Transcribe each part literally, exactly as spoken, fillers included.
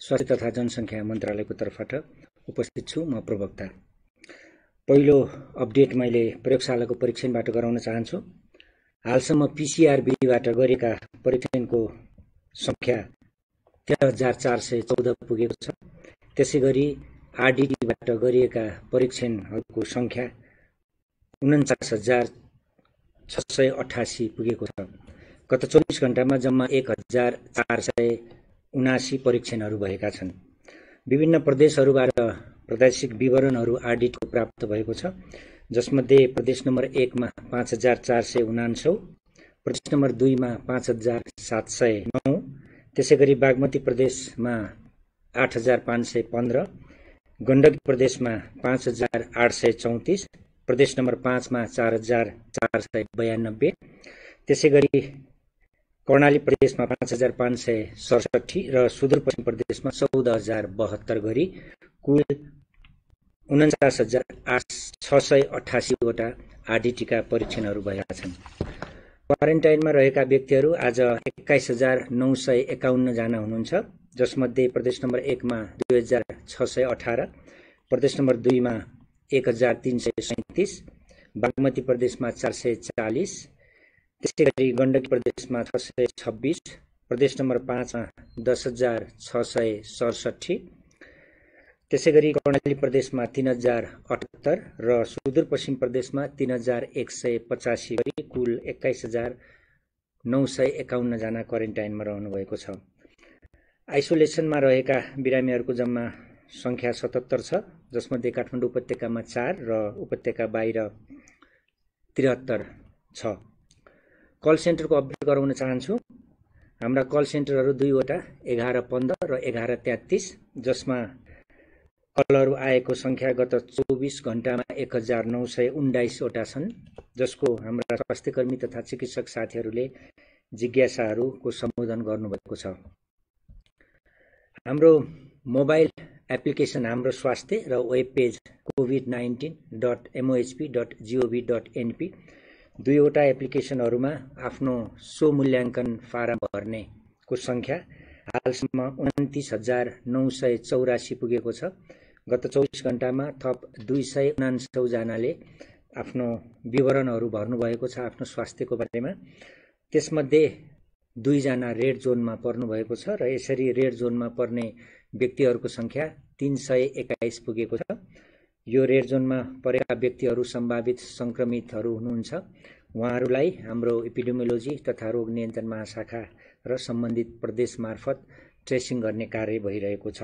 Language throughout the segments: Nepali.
स्वास्थ्य तथा जनसङ्ख्या मन्त्रालयको तर्फबाट उपस्थित छु। म प्रवक्ता। पहिलो अपडेट मैले प्रयोगशालाको परीक्षणबाट गराउन चाहन्छु। हालसम्म पीसीआर विधिबाट गरेका परीक्षणको संख्या तेह्र हजार चार सय चौध पुगेको छ। त्यसैगरी आरडीटीबाट गरिएका परीक्षणहरूको संख्या उन्चास हजार छ सय अठासी पुगेको छ। गत चौबिस घण्टामा जम्मा एक हजार चार सय उनासी परीक्षणहरू भएका छन्। विभिन्न प्रदेशहरूबाट प्रादेशिक विवरणहरू आरडीटीको प्राप्त भएको छ, जसमध्ये प्रदेश नम्बर एकमा पाँच हजार चार सय उनान्सौ, प्रदेश नम्बर दुईमा पाँच हजार सात सय नौ, त्यसैगरी बागमती प्रदेशमा आठ हजार पाँच सय पन्ध्र, गण्डकी प्रदेशमा पाँच हजार आठ सय चौतिस, प्रदेश नम्बर पाँचमा चार हजार चार सय बयानब्बे, त्यसैगरी कर्णाली प्रदेशमा पाँच हजार पाँच सय सडसठी र सुदूरपश्चिम प्रदेशमा चौध हजार बहत्तर गरी कुल उन्चास हजार आठ छ सय अठासीवटा आरडीटीका परीक्षणहरू भएका छन्। क्वारेन्टाइनमा रहेका व्यक्तिहरू आज एक्काइस हजार नौ सय एकाउन्न जना हुनुहुन्छ, जसमध्ये प्रदेश नम्बर एकमा दुई हजार छ सय अठार, प्रदेश नम्बर दुईमा एक हजार तीन सय सैतिस, बागमती प्रदेशमा चार सय चालिस, त्यसैगरी गण्डकी प्रदेशमा छ सय छब्बिस, प्रदेश नम्बर पाँचमा दस हजार छ सय सडसठी, त्यसैगरी कर्णाली प्रदेशमा तीन हजार अठहत्तर र सुदूरपश्चिम प्रदेशमा तीन हजार एक सय पचासी गरी कुल एक्काइस हजार नौ सय एकाउन्न जना क्वारेन्टाइनमा रहनु भएको छ। आइसोलेसनमा रहेका बिरामीहरूको जम्मा संख्या सतहत्तर छ, जसमध्ये काठमाडौँ उपत्यकामा चार र उपत्यका बाहिर त्रिहत्तर छ। कल सेन्टरको अपडेट गराउन चाहन्छु। हाम्रा कल सेन्टरहरू दुईवटा एघार पन्ध्र र एघार तेत्तिस, जसमा कलहरू आएको संख्या गत चौबिस घण्टामा एक हजार नौ सय उन्नाइसवटा छन्, जसको हाम्रा स्वास्थ्यकर्मी तथा चिकित्सक साथीहरूले जिज्ञासाहरूको सम्बोधन गर्नुभएको छ। हाम्रो मोबाइल एप्लिकेसन हाम्रो स्वास्थ्य र web page covid nineteen dot MOHP dot GOV dot NP दुईवटा एप्लिकेसनहरूमा आफ्नो स्व मूल्याङ्कन फारम भर्नेको संख्या हालसम्म उन्तिस हजार नौ सय चौरासी पुगेको छ। गत चौबिस घण्टामा थप दुई सय उनान्सौ जनाले आफ्नो विवरणहरू भर्नुभएको छ आफ्नो स्वास्थ्यको बारेमा। त्यसमध्ये दुईजना रेड जोनमा पर्नु भएको छ र यसरी रेड जोनमा पर्ने व्यक्तिहरूको संख्या तीन सय एक्काइस पुगेको छ। यो रेड जोनमा परेका व्यक्तिहरू सम्भावित संक्रमितहरू हुनुहुन्छ। उहाँहरूलाई हाम्रो एपिडेमियोलोजी तथा रोग नियन्त्रण महाशाखा र सम्बन्धित प्रदेश मार्फत ट्रेसिङ गर्ने कार्य भइरहेको छ।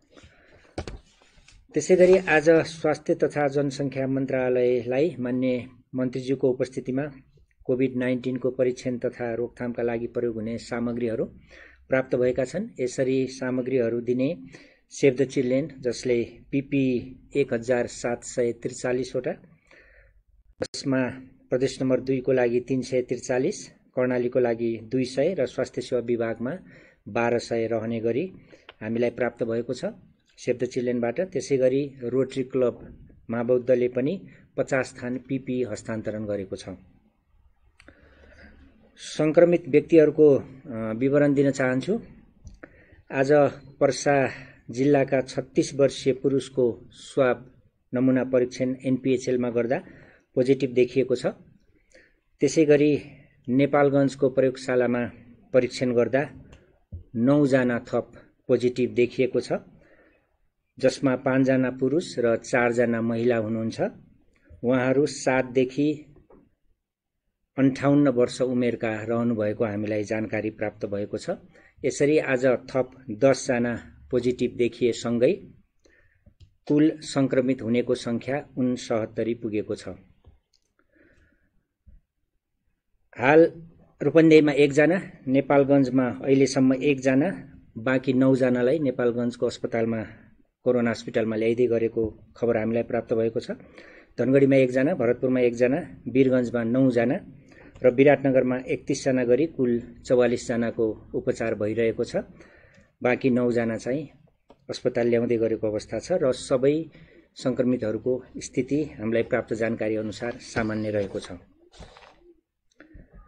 त्यसैगरी आज स्वास्थ्य तथा जनसङ्ख्या मन्त्रालयलाई मान्य मन्त्रीज्यूको उपस्थितिमा कोभिड नाइन्टिनको परीक्षण तथा रोकथामका लागि प्रयोग हुने सामग्रीहरू प्राप्त भएका छन्। यसरी सामग्रीहरू दिने सेभ द चिल्ड्रेन, जसले पीपी एक हजार सात सय त्रिचालिसवटा, जसमा प्रदेश नम्बर दुईको लागि तीन सय त्रिचालिस, कर्णालीको लागि दुई सय र स्वास्थ्य सेवा विभागमा बाह्र सय रहने गरी हामीलाई प्राप्त भएको छ सेभ द चिल्ड्रेनबाट। त्यसै गरी रोटरी क्लब महाबौद्धले पनि पचास थान पीपी हस्तान्तरण गरेको छ। संक्रमित व्यक्तिहरूको विवरण दिन चाहन्छु। आज पर्सा जिल्लाका छत्तीस वर्षीय पुरुषको स्वाब नमुना परीक्षण एनपीएचएलमा गर्दा पोजिटिभ देखिएको छ। त्यसैगरी नेपालगञ्जको प्रयोगशालामा परीक्षण गर्दा नौजना थप पोजिटिभ देखिएको छ, जसमा पाँचजना पुरुष र चारजना महिला हुनुहुन्छ। उहाँहरू सातदेखि अन्ठाउन्न वर्ष उमेरका रहनुभएको हामीलाई जानकारी प्राप्त भएको छ। यसरी आज थप दसजना पोजिटिभ देखिएसँगै कुल संक्रमित हुनेको संख्या उनसहत्तरी पुगेको छ। हाल रूपन्देहीमा एकजना, नेपालगञ्जमा अहिलेसम्म एकजना, बाँकी नौजनालाई नेपालगञ्जको अस्पतालमा कोरोना हस्पिटलमा ल्याइदै गरेको खबर हामीलाई प्राप्त भएको छ। धनगढीमा एकजना, भरतपुरमा एकजना, वीरगञ्जमा नौजना र विराटनगरमा एकतिसजना गरी कुल चौवालिसजनाको उपचार भइरहेको छ। बाँकी नौजना चाहिँ अस्पताल ल्याउँदै गरेको अवस्था छ र सबै संक्रमितहरूको स्थिति हामीलाई प्राप्त जानकारी अनुसार सामान्य रहेको छ।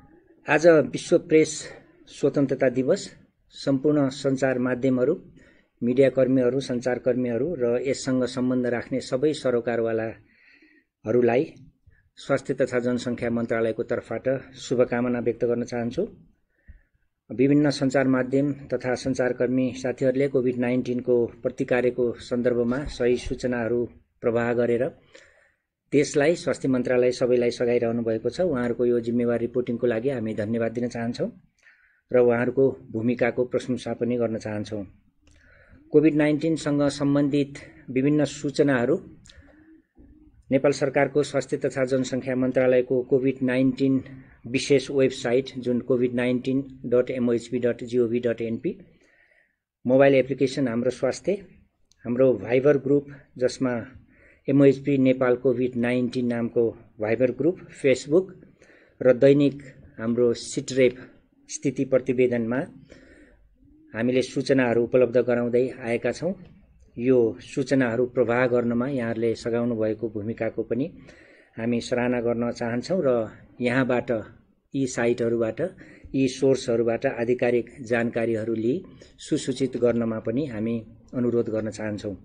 आज विश्व प्रेस स्वतन्त्रता दिवस। सम्पूर्ण सञ्चार माध्यमहरू मिडियाकर्मीहरू, सञ्चारकर्मीहरू र यससँग सम्बन्ध राख्ने सबै सरोकारवालाहरूलाई स्वास्थ्य तथा जनसङ्ख्या मन्त्रालयको तर्फबाट शुभकामना व्यक्त गर्न चाहन्छु। विभिन्न सञ्चार माध्यम तथा सञ्चारकर्मी साथीहरूले कोभिड नाइन्टिनको प्रतिकार्यको सन्दर्भमा सही सूचनाहरू प्रवाह गरेर देशलाई, स्वास्थ्य मन्त्रालय सबैलाई सघाइरहनु भएको छ। उहाँहरूको यो जिम्मेवार रिपोर्टिङको लागि हामी धन्यवाद दिन चाहन्छौँ र उहाँहरूको भूमिकाको प्रशंसा पनि गर्न चाहन्छौँ। कोभिड नाइन्टिनसँग सम्बन्धित विभिन्न सूचनाहरू नेपाल सरकारको स्वास्थ्य तथा जनसङ्ख्या मन्त्रालयको कोभिड नाइन्टिन विशेष वेबसाइट जुन covid nineteen dot MOHP dot GOV dot NP, mobile application हाम्रो स्वास्थ्य, हाम्रो भाइबर ग्रुप जसमा एमओएचपी नेपाल कोभिड नाइन्टिन नामको भाइबर ग्रुप, फेसबुक र दैनिक हाम्रो सिटरेप स्थिति प्रतिवेदनमा हामीले सूचनाहरू उपलब्ध गराउँदै आएका छौँ। यो सूचनाहरू प्रवाह गर्नमा यहाँहरूले सघाउनु भएको भूमिकाको पनि हामी सराहना गर्न चाहन्छौँ र यहाँबाट, यी साइटहरूबाट, यी सोर्सहरूबाट आधिकारिक जानकारीहरू लिई सुसूचित गर्नमा पनि हामी अनुरोध गर्न चाहन्छौँ।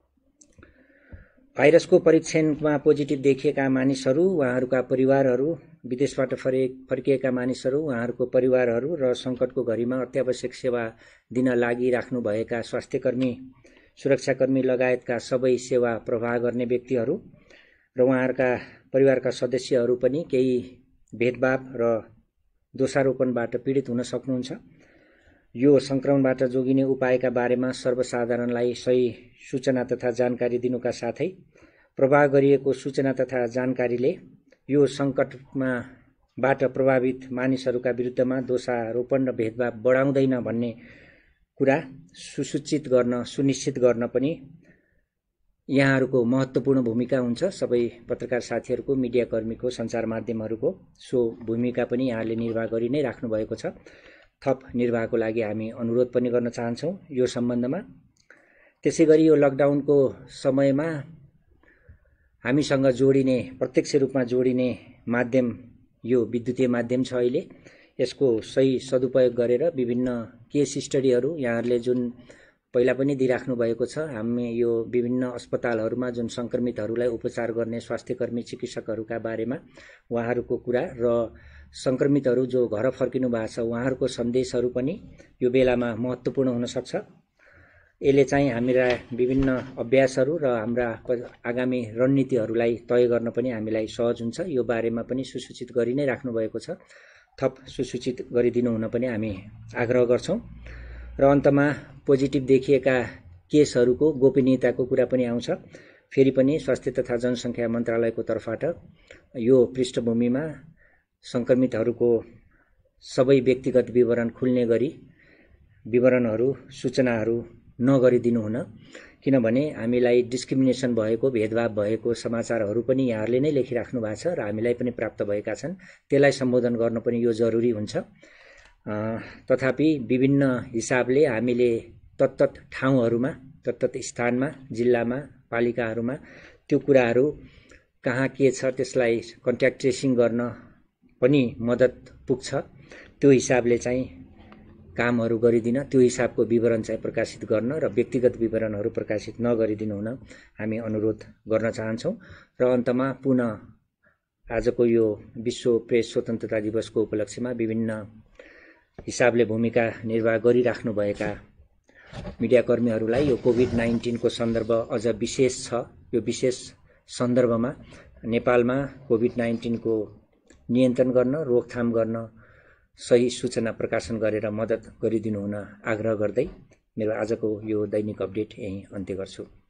भाइरसको परीक्षणमा पोजिटिभ देखिएका मानिसहरू, उहाँहरूका परिवारहरू, विदेशबाट फरे फर्किएका मानिसहरू, उहाँहरूको परिवारहरू र सङ्कटको घडीमा अत्यावश्यक सेवा दिन लागिराख्नुभएका स्वास्थ्यकर्मी, सुरक्षाकर्मी लगायतका सबै सेवा प्रवाह गर्ने व्यक्तिहरू र उहाँहरूका परिवारका सदस्यहरू पनि केही भेदभाव र दोषारोपणबाट पीडित हुन सक्नुहुन्छ। यो सङ्क्रमणबाट जोगिने उपायका बारेमा सर्वसाधारणलाई सही सूचना तथा जानकारी दिनुका साथै प्रवाह गरिएको सूचना तथा जानकारीले यो सङ्कटमा बाट प्रभावित मानिसहरूका विरुद्धमा दोषारोपण र भेदभाव बढाउँदैन भन्ने कुरा सुसूचित गर्न, सुनिश्चित गर्न पनि यहाँहरूको महत्त्वपूर्ण भूमिका हुन्छ। सबै पत्रकार साथीहरूको, मिडियाकर्मीको, सञ्चार माध्यमहरूको सो भूमिका पनि यहाँले निर्वाह गरि नै राख्नु भएको छ। थप निर्वाहको लागि हामी अनुरोध पनि गर्न चाहन्छौँ यो सम्बन्धमा। त्यसै गरी यो लकडाउनको समयमा हामीसँग जोडिने, प्रत्यक्ष रूपमा जोडिने माध्यम यो विद्युतीय माध्यम छ। अहिले यसको सही सदुपयोग गरेर विभिन्न केस स्टडीहरू यहाँहरूले जुन पहिला पनि दिइराख्नु भएको छ, हामी यो विभिन्न अस्पतालहरूमा जुन सङ्क्रमितहरूलाई उपचार गर्ने स्वास्थ्यकर्मी, चिकित्सकहरूका बारेमा उहाँहरूको कुरा र सङ्क्रमितहरू जो घर फर्किनु भएको छ उहाँहरूको सन्देशहरू पनि यो बेलामा महत्त्वपूर्ण हुन सक्छ। यसले चाहिँ हाम्रा विभिन्न अभ्यासहरू र हाम्रा आगामी रणनीतिहरूलाई तय गर्न पनि हामीलाई सहज हुन्छ। यो बारेमा पनि सुसूचित गरि नै राख्नु भएको छ। थप सुसूचित गरिदिनु हुन पनि हामी आग्रह गर्छौँ। र अन्तमा पोजिटिभ देखिएका केसहरूको गोपनीयताको कुरा पनि आउँछ। फेरि पनि स्वास्थ्य तथा जनसङ्ख्या मन्त्रालयको तर्फबाट यो पृष्ठभूमिमा सङ्क्रमितहरूको सबै व्यक्तिगत विवरण खुल्ने गरी विवरणहरू, सूचनाहरू नगरिदिनु हुन, किनभने हामीलाई डिस्क्रिमिनेसन भएको, भेदभाव भएको समाचारहरू पनि यहाँहरूले नै लेखिराख्नु भएको छ र हामीलाई पनि प्राप्त भएका छन्। त्यसलाई सम्बोधन गर्न पनि यो जरुरी हुन्छ। तथापि विभिन्न हिसाबले हामीले तत्तत ठाउँहरूमा, तत्तत स्थानमा, जिल्लामा, पालिकाहरूमा त्यो कुराहरू कहाँ के छ त्यसलाई कन्ट्याक्ट ट्रेसिङ गर्न पनि मद्दत पुग्छ। त्यो हिसाबले चाहिँ कामहरू गरिदिन, त्यो हिसाबको विवरण चाहिँ प्रकाशित गर्न र व्यक्तिगत विवरणहरू प्रकाशित नगरिदिनु हुन हामी अनुरोध गर्न चाहन्छौँ। र अन्तमा पुनः आजको यो विश्व प्रेस स्वतन्त्रता दिवसको उपलक्ष्यमा विभिन्न हिसाबले भूमिका निर्वाह गरिराख्नुभएका मिडियाकर्मीहरूलाई यो कोभिड नाइन्टिनको सन्दर्भ अझ विशेष छ। यो विशेष सन्दर्भमा नेपालमा कोभिड नाइन्टिनको नियन्त्रण गर्न, रोकथाम गर्न सही सूचना प्रकाशन गरेर मद्दत गरिदिनु हुन आग्रह गर्दै मेरो आजको यो दैनिक अपडेट यहीँ अन्त्य गर्छु।